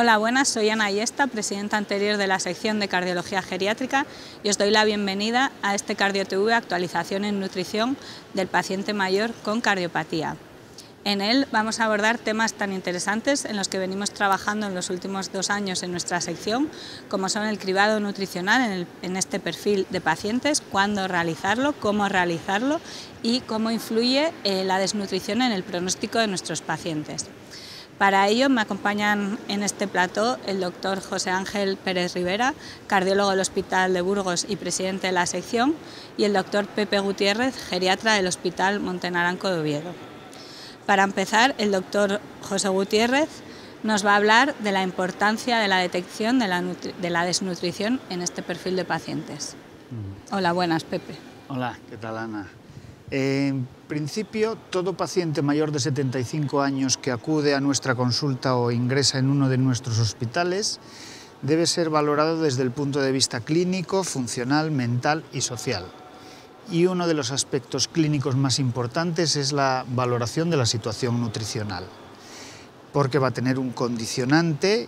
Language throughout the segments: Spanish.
Hola, buenas, soy Ana Ayesta, presidenta anterior de la sección de Cardiología Geriátrica y os doy la bienvenida a este CardioTV Actualización en Nutrición del paciente mayor con cardiopatía. En él vamos a abordar temas tan interesantes en los que venimos trabajando en los últimos 2 años en nuestra sección, como son el cribado nutricional en este perfil de pacientes, cuándo realizarlo, cómo realizarlo y cómo influye la desnutrición en el pronóstico de nuestros pacientes. Para ello me acompañan en este plató el doctor José Ángel Pérez Rivera, cardiólogo del Hospital de Burgos y presidente de la sección, y el doctor Pepe Gutiérrez, geriatra del Hospital Montenaranco de Oviedo. Para empezar, el doctor José Gutiérrez nos va a hablar de la importancia de la detección de la desnutrición en este perfil de pacientes. Hola, buenas, Pepe. Hola, ¿qué tal, Ana? En principio, todo paciente mayor de 75 años que acude a nuestra consulta o ingresa en uno de nuestros hospitales debe ser valorado desde el punto de vista clínico, funcional, mental y social. Y uno de los aspectos clínicos más importantes es la valoración de la situación nutricional, porque va a tener un condicionante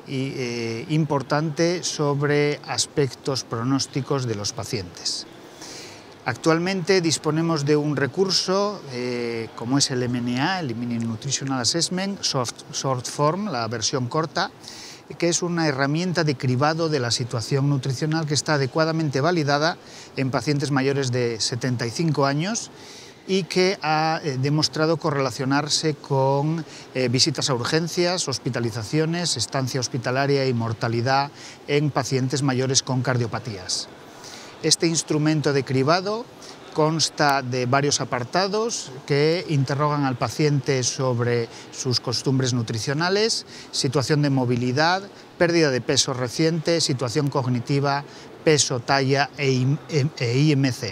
importante sobre aspectos pronósticos de los pacientes. Actualmente disponemos de un recurso como es el MNA, el Minimum Nutritional Assessment, Short Form, la versión corta, que es una herramienta de cribado de la situación nutricional que está adecuadamente validada en pacientes mayores de 75 años y que ha demostrado correlacionarse con visitas a urgencias, hospitalizaciones, estancia hospitalaria y mortalidad en pacientes mayores con cardiopatías. Este instrumento de cribado consta de varios apartados que interrogan al paciente sobre sus costumbres nutricionales, situación de movilidad, pérdida de peso reciente, situación cognitiva, peso, talla e IMC.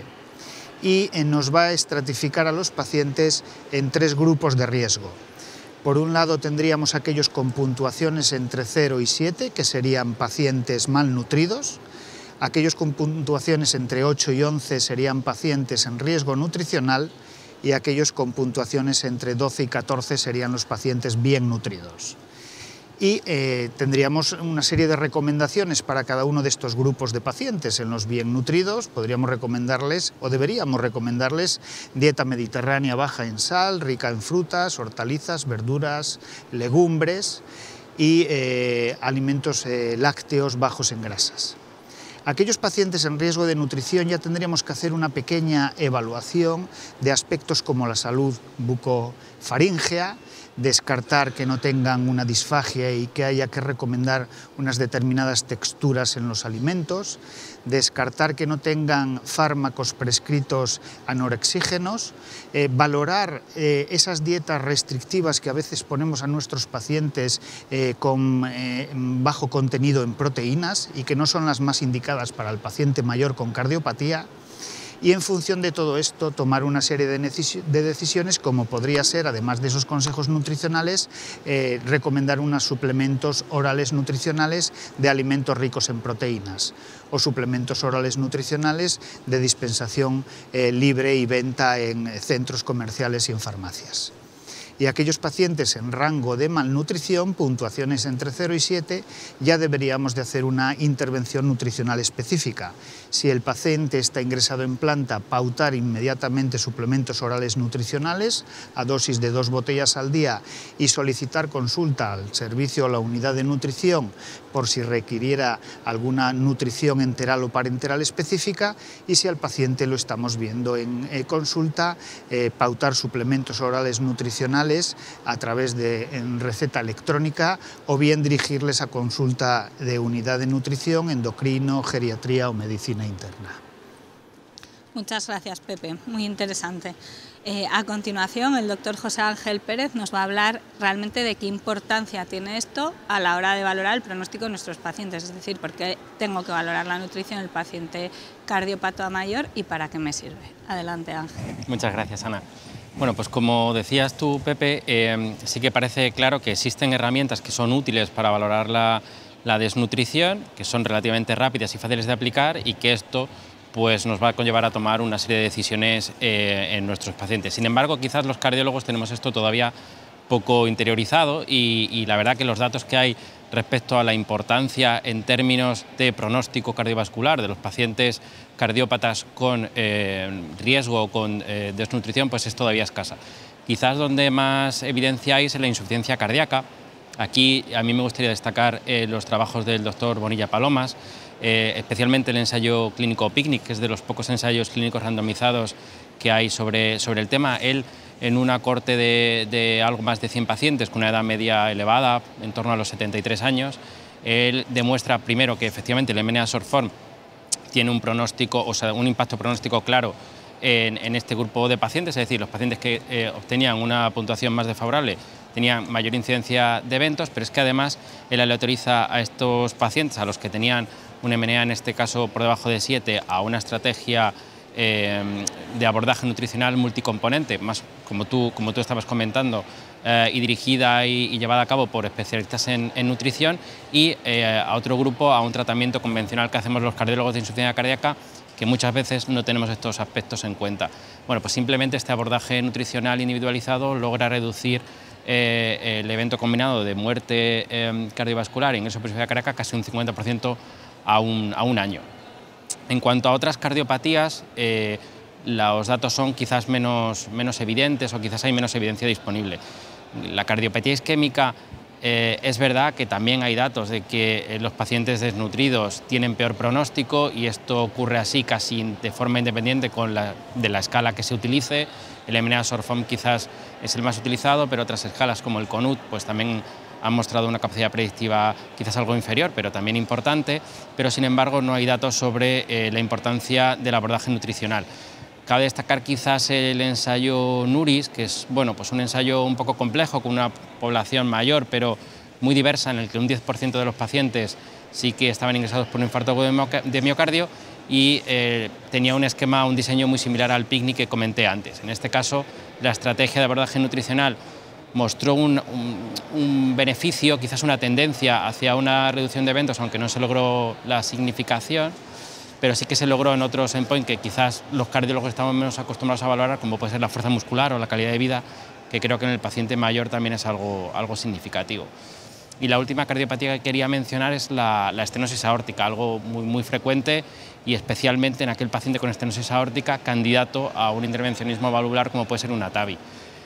Y nos va a estratificar a los pacientes en 3 grupos de riesgo. Por un lado tendríamos aquellos con puntuaciones entre 0 y 7, que serían pacientes malnutridos. Aquellos con puntuaciones entre 8 y 11 serían pacientes en riesgo nutricional y aquellos con puntuaciones entre 12 y 14 serían los pacientes bien nutridos. Y tendríamos una serie de recomendaciones para cada uno de estos grupos de pacientes. En los bien nutridos podríamos recomendarles o deberíamos recomendarles dieta mediterránea baja en sal, rica en frutas, hortalizas, verduras, legumbres y alimentos lácteos bajos en grasas. Aquellos pacientes en riesgo de nutrición ya tendríamos que hacer una pequeña evaluación de aspectos como la salud bucofaríngea, descartar que no tengan una disfagia y que haya que recomendar unas determinadas texturas en los alimentos, descartar que no tengan fármacos prescritos anorexígenos, valorar esas dietas restrictivas que a veces ponemos a nuestros pacientes con bajo contenido en proteínas y que no son las más indicadas para el paciente mayor con cardiopatía. Y en función de todo esto tomar una serie de decisiones como podría ser, además de esos consejos nutricionales, recomendar unos suplementos orales nutricionales de alimentos ricos en proteínas o suplementos orales nutricionales de dispensación libre y venta en centros comerciales y en farmacias. Y aquellos pacientes en rango de malnutrición, puntuaciones entre 0 y 7, ya deberíamos de hacer una intervención nutricional específica. Si el paciente está ingresado en planta, pautar inmediatamente suplementos orales nutricionales a dosis de 2 botellas al día y solicitar consulta al servicio o la unidad de nutrición por si requiriera alguna nutrición enteral o parenteral específica, y si al paciente lo estamos viendo en consulta, pautar suplementos orales nutricionales a través de receta electrónica o bien dirigirles a consulta de unidad de nutrición, endocrino, geriatría o medicina interna. Muchas gracias, Pepe, muy interesante. A continuación, el doctor José Ángel Pérez nos va a hablar realmente de qué importancia tiene esto a la hora de valorar el pronóstico de nuestros pacientes, es decir, por qué tengo que valorar la nutrición del paciente cardiopata mayor y para qué me sirve. Adelante, Ángel. Muchas gracias, Ana. Bueno, pues como decías tú, Pepe, sí que parece claro que existen herramientas que son útiles para valorar la desnutrición, que son relativamente rápidas y fáciles de aplicar y que esto pues nos va a conllevar a tomar una serie de decisiones en nuestros pacientes. Sin embargo, quizás los cardiólogos tenemos esto todavía poco interiorizado y la verdad que los datos que hay respecto a la importancia en términos de pronóstico cardiovascular de los pacientes cardiópatas con riesgo o con desnutrición, pues es todavía escasa. Quizás donde más evidencia hay es en la insuficiencia cardíaca. Aquí a mí me gustaría destacar los trabajos del doctor Bonilla Palomas, especialmente el ensayo clínico PICNIC, que es de los pocos ensayos clínicos randomizados que hay sobre el tema. Él, en una corte de algo más de 100 pacientes con una edad media elevada, en torno a los 73 años, él demuestra primero que efectivamente el MNA-SORFORM tiene un pronóstico, o sea, un impacto pronóstico claro en este grupo de pacientes, es decir, los pacientes que obtenían una puntuación más desfavorable tenían mayor incidencia de eventos, pero es que además él aleatoriza a estos pacientes, a los que tenían un MNA en este caso por debajo de 7, a una estrategia de abordaje nutricional multicomponente, más como tú estabas comentando, y dirigida y llevada a cabo por especialistas en nutrición, y a otro grupo a un tratamiento convencional que hacemos los cardiólogos de insuficiencia cardíaca, que muchas veces no tenemos estos aspectos en cuenta. Bueno, pues simplemente este abordaje nutricional individualizado logra reducir el evento combinado de muerte cardiovascular e ingreso por insuficiencia cardíaca casi un 50% a un año. En cuanto a otras cardiopatías, los datos son quizás menos evidentes o quizás hay menos evidencia disponible. La cardiopatía isquémica, es verdad que también hay datos de que los pacientes desnutridos tienen peor pronóstico, y esto ocurre así casi de forma independiente de la escala que se utilice. El MNA-SORFORM quizás es el más utilizado, pero otras escalas como el CONUT pues también han mostrado una capacidad predictiva quizás algo inferior, pero también importante, pero sin embargo no hay datos sobre la importancia del abordaje nutricional. Cabe destacar quizás el ensayo NURIS, que es pues un ensayo un poco complejo, con una población mayor, pero muy diversa, en el que un 10% de los pacientes sí que estaban ingresados por un infarto de miocardio, y tenía un esquema, un diseño muy similar al PICNIC que comenté antes. En este caso, la estrategia de abordaje nutricional mostró un beneficio, quizás una tendencia hacia una reducción de eventos, aunque no se logró la significación, pero sí que se logró en otros endpoints que quizás los cardiólogos estamos menos acostumbrados a valorar, como puede ser la fuerza muscular o la calidad de vida, que creo que en el paciente mayor también es algo significativo. Y la última cardiopatía que quería mencionar es la estenosis aórtica, algo muy frecuente, y especialmente en aquel paciente con estenosis aórtica candidato a un intervencionismo valvular como puede ser una TAVI.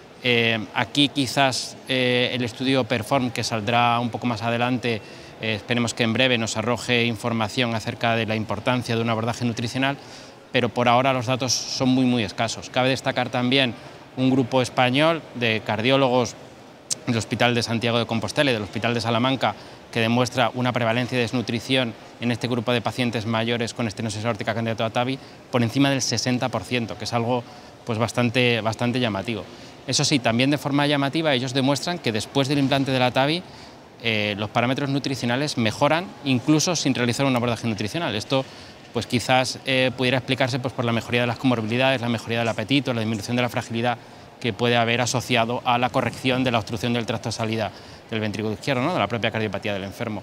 Aquí quizás el estudio PERFORM, que saldrá un poco más adelante, esperemos que en breve nos arroje información acerca de la importancia de un abordaje nutricional, pero por ahora los datos son muy escasos. Cabe destacar también un grupo español de cardiólogos del Hospital de Santiago de Compostela y del Hospital de Salamanca, que demuestra una prevalencia de desnutrición en este grupo de pacientes mayores con estenosis aórtica candidato a TAVI por encima del 60%, que es algo pues bastante llamativo. Eso sí, también de forma llamativa ellos demuestran que después del implante de la TAVI los parámetros nutricionales mejoran incluso sin realizar un abordaje nutricional. Esto pues quizás pudiera explicarse pues por la mejoría de las comorbilidades, la mejoría del apetito, la disminución de la fragilidad que puede haber asociado a la corrección de la obstrucción del tracto de salida del ventrículo izquierdo, ¿no?, de la propia cardiopatía del enfermo.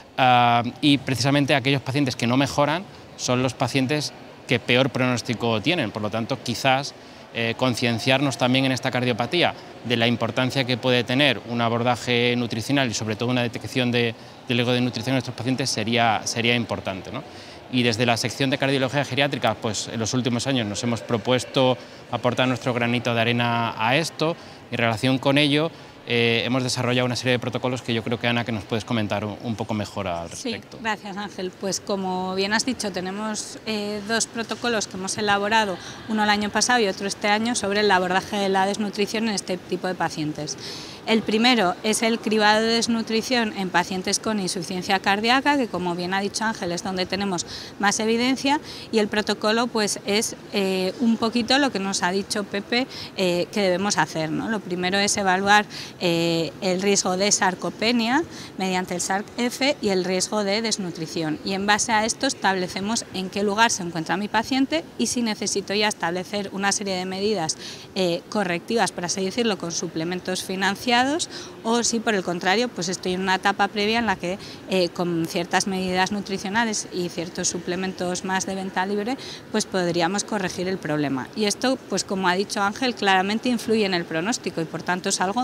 Y precisamente aquellos pacientes que no mejoran son los pacientes que peor pronóstico tienen, por lo tanto quizás concienciarnos también en esta cardiopatía de la importancia que puede tener un abordaje nutricional y sobre todo una detección del ego de nutrición en estos pacientes sería importante, ¿no? Y desde la sección de cardiología geriátrica, pues en los últimos años nos hemos propuesto aportar nuestro granito de arena a esto, y en relación con ello hemos desarrollado una serie de protocolos que yo creo que, Ana, que nos puedes comentar un poco mejor al respecto. Sí, gracias, Ángel. Pues como bien has dicho, tenemos dos protocolos que hemos elaborado, uno el año pasado y otro este año, sobre el abordaje de la desnutrición en este tipo de pacientes. El primero es el cribado de desnutrición en pacientes con insuficiencia cardíaca, que como bien ha dicho Ángel es donde tenemos más evidencia, y el protocolo pues es un poquito lo que nos ha dicho Pepe que debemos hacer, ¿no? Lo primero es evaluar el riesgo de sarcopenia mediante el SARC-F y el riesgo de desnutrición, y en base a esto establecemos en qué lugar se encuentra mi paciente y si necesito ya establecer una serie de medidas correctivas, por así decirlo, con suplementos financiados, o si por el contrario pues estoy en una etapa previa en la que con ciertas medidas nutricionales y ciertos suplementos más de venta libre pues podríamos corregir el problema. Y esto, pues como ha dicho Ángel, claramente influye en el pronóstico y por tanto es algo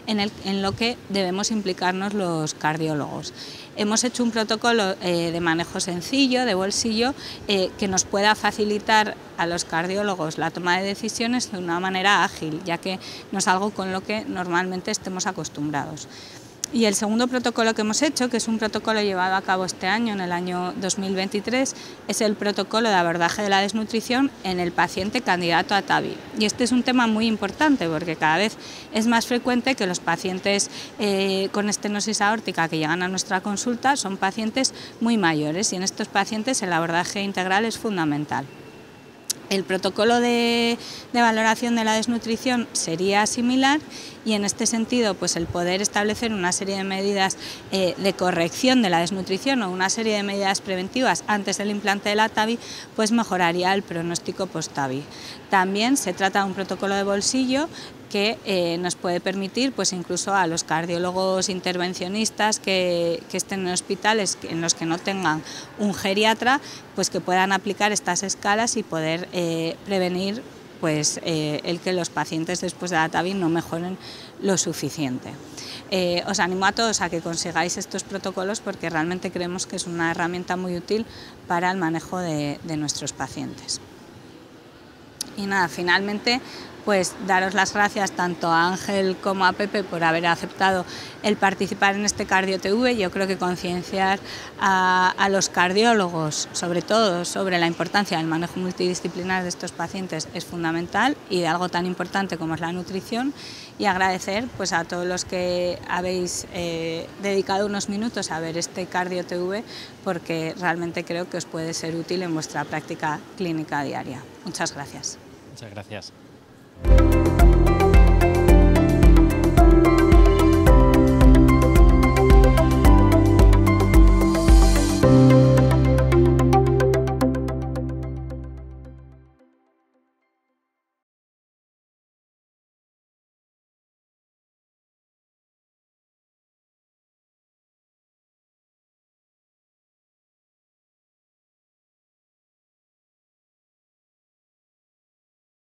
en lo que debemos implicarnos los cardiólogos. Hemos hecho un protocolo de manejo sencillo, de bolsillo, que nos pueda facilitar a los cardiólogos la toma de decisiones de una manera ágil, ya que no es algo con lo que normalmente estemos acostumbrados. Y el segundo protocolo que hemos hecho, que es un protocolo llevado a cabo este año, en el año 2023, es el protocolo de abordaje de la desnutrición en el paciente candidato a TAVI. Y este es un tema muy importante porque cada vez es más frecuente que los pacientes con estenosis aórtica que llegan a nuestra consulta son pacientes muy mayores y en estos pacientes el abordaje integral es fundamental. El protocolo de valoración de la desnutrición sería similar y en este sentido pues el poder establecer una serie de medidas de corrección de la desnutrición o una serie de medidas preventivas antes del implante de la TAVI pues mejoraría el pronóstico post-TAVI. También se trata de un protocolo de bolsillo que nos puede permitir pues incluso a los cardiólogos intervencionistas que estén en hospitales en los que no tengan un geriatra pues que puedan aplicar estas escalas y poder prevenir pues el que los pacientes después de la TAVI no mejoren lo suficiente. Os animo a todos a que consigáis estos protocolos porque realmente creemos que es una herramienta muy útil para el manejo de nuestros pacientes. Y nada, finalmente pues daros las gracias tanto a Ángel como a Pepe por haber aceptado el participar en este CardioTV. Yo creo que concienciar a los cardiólogos, sobre todo, sobre la importancia del manejo multidisciplinar de estos pacientes es fundamental y de algo tan importante como es la nutrición, y agradecer pues a todos los que habéis dedicado unos minutos a ver este CardioTV porque realmente creo que os puede ser útil en vuestra práctica clínica diaria. Muchas gracias. Muchas gracias.